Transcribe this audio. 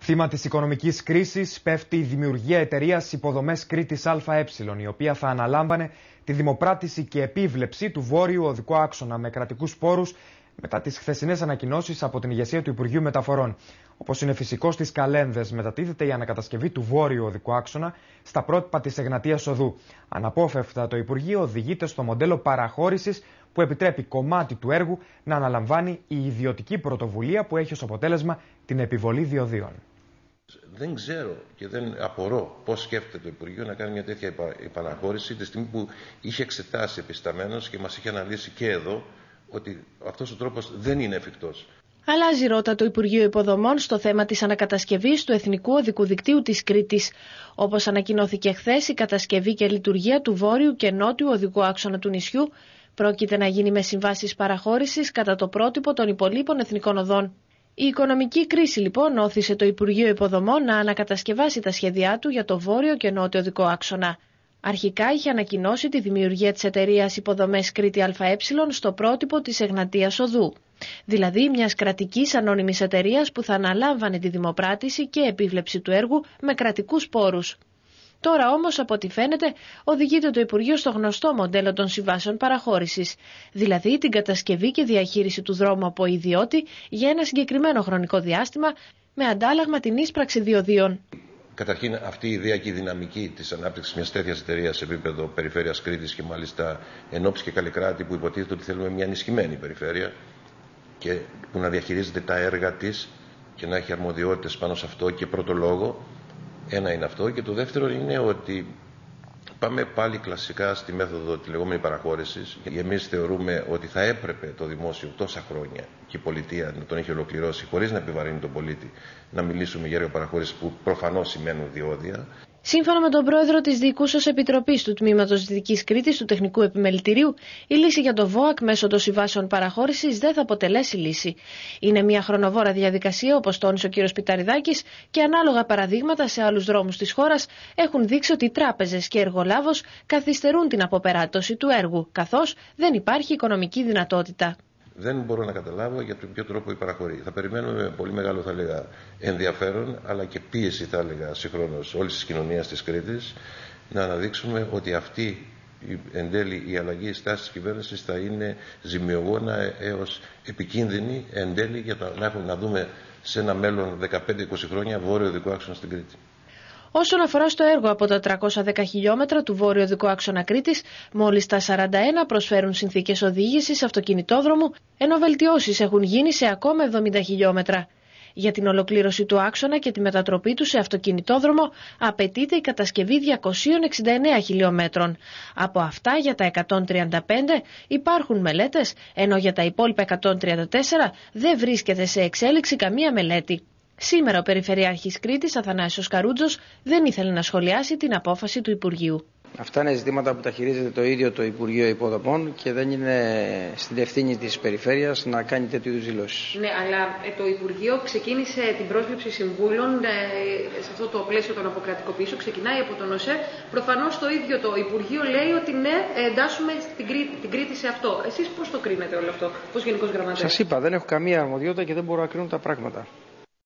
Θύμα της οικονομικής κρίσης πέφτει η δημιουργία εταιρείας Υποδομές Κρήτης ΑΕ, η οποία θα αναλάμβανε τη δημοπράτηση και επίβλεψη του βόρειου οδικού άξονα με κρατικούς πόρους μετά τις χθεσινές ανακοινώσεις από την ηγεσία του Υπουργείου Μεταφορών. Όπως είναι φυσικό, στις καλένδες μετατίθεται η ανακατασκευή του βόρειου οδικού άξονα στα πρότυπα της Εγνατίας Οδού. Αναπόφευκτα, το Υπουργείο οδηγείται στο μοντέλο παραχώρησης που επιτρέπει κομμάτι του έργου να αναλαμβάνει η ιδιωτική πρωτοβουλία που έχει ως αποτέλεσμα την επιβολή διοδίων. Δεν ξέρω και δεν απορώ πώς σκέφτεται το Υπουργείο να κάνει μια τέτοια παραχώρηση τη στιγμή που είχε εξετάσει επισταμένος και μας είχε αναλύσει και εδώ ότι αυτός ο τρόπος δεν είναι εφικτός. Αλλάζει ρότα το Υπουργείο Υποδομών στο θέμα της ανακατασκευής του Εθνικού Οδικού Δικτύου της Κρήτης. Όπως ανακοινώθηκε χθες, η κατασκευή και λειτουργία του βόρειου και νότιου οδικού άξονα του νησιού πρόκειται να γίνει με συμβάσεις παραχώρησης κατά το πρότυπο των υπολείπων εθνικών οδών. Η οικονομική κρίση λοιπόν όθησε το Υπουργείο Υποδομών να ανακατασκευάσει τα σχέδιά του για το βόρειο και νότιο οδικό άξονα. Αρχικά είχε ανακοινώσει τη δημιουργία της εταιρείας Υποδομές Κρήτη ΑΕ στο πρότυπο της Εγνατίας Οδού, δηλαδή μιας κρατικής ανώνυμης εταιρείας που θα αναλάμβανε τη δημοπράτηση και επίβλεψη του έργου με κρατικούς πόρους. Τώρα όμως, από ό,τι φαίνεται, οδηγείται το Υπουργείο στο γνωστό μοντέλο των συμβάσεων παραχώρησης, δηλαδή την κατασκευή και διαχείριση του δρόμου από ιδιώτη για ένα συγκεκριμένο χρονικό διάστημα με αντάλλαγμα την ίσπραξη διοδίων. Καταρχήν, αυτή η ιδέα και η δυναμική της ανάπτυξης μιας τέτοιας εταιρείας σε επίπεδο περιφέρειας Κρήτης και μάλιστα Ενόψη και Καλλικράτη, που υποτίθεται ότι θέλουμε μια ενισχυμένη περιφέρεια και που να διαχειρίζεται τα έργα της και να έχει αρμοδιότητες πάνω σε αυτό και πρώτο λόγο. Ένα είναι αυτό, και το δεύτερο είναι ότι πάμε πάλι κλασικά στη μέθοδο τη λεγόμενη παραχώρησης. Εμείς θεωρούμε ότι θα έπρεπε το δημόσιο τόσα χρόνια και η πολιτεία να τον έχει ολοκληρώσει χωρίς να επιβαρύνει τον πολίτη να μιλήσουμε για έργα παραχώρησης που προφανώς σημαίνουν διόδια. Σύμφωνα με τον πρόεδρο της Διοικούσας Επιτροπής του Τμήματος Δυτικής Κρήτης του Τεχνικού Επιμελητηρίου, η λύση για το ΒΟΑΚ μέσω των συμβάσεων παραχώρησης δεν θα αποτελέσει λύση. Είναι μια χρονοβόρα διαδικασία, όπως τόνισε ο κ. Πιταριδάκης, και ανάλογα παραδείγματα σε άλλους δρόμους της χώρας έχουν δείξει ότι οι τράπεζες και εργολάβος καθυστερούν την αποπεράτωση του έργου, καθώς δεν υπάρχει οικονομική δυνατότητα. Δεν μπορώ να καταλάβω για τον ποιο τρόπο η παραχωρεί. Θα περιμένουμε με πολύ μεγάλο, θα έλεγα, ενδιαφέρον, αλλά και πίεση, θα έλεγα, συγχρόνως όλης της κοινωνίας της Κρήτης, να αναδείξουμε ότι αυτή εν τέλει η αλλαγή στάσης της κυβέρνησης θα είναι ζημιογόνα έως επικίνδυνη εν τέλει για να δούμε σε ένα μέλλον 15-20 χρόνια βόρειο οδικό άξονα στην Κρήτη. Όσον αφορά στο έργο από τα 310 χιλιόμετρα του βόρειου οδικού άξονα Κρήτης, μόλις τα 41 προσφέρουν συνθήκες οδήγησης αυτοκινητόδρομου, ενώ βελτιώσεις έχουν γίνει σε ακόμα 70 χιλιόμετρα. Για την ολοκλήρωση του άξονα και τη μετατροπή του σε αυτοκινητόδρομο απαιτείται η κατασκευή 269 χιλιόμετρων. Από αυτά, για τα 135 υπάρχουν μελέτες, ενώ για τα υπόλοιπα 134 δεν βρίσκεται σε εξέλιξη καμία μελέτη. Σήμερα ο Περιφερειάρχης Κρήτης, Αθανάσιος Καρούτζος, δεν ήθελε να σχολιάσει την απόφαση του Υπουργείου. Αυτά είναι ζητήματα που τα χειρίζεται το ίδιο το Υπουργείο Υποδομών και δεν είναι στην ευθύνη της Περιφέρειας να κάνει τέτοιου είδους δηλώσεις. Ναι, αλλά το Υπουργείο ξεκίνησε την πρόσληψη συμβούλων σε αυτό το πλαίσιο των αποκρατικοποιήσεων, ξεκινάει από τον ΟΣΕ. Προφανώς το ίδιο το Υπουργείο λέει ότι ναι, εντάσσουμε την Κρήτη σε αυτό. Εσείς πώς το κρίνετε όλο αυτό, ως Γενικός Γραμματέας? Σας είπα, δεν έχω καμία αρμοδιότητα και δεν μπορώ να κρίνω τα πράγματα.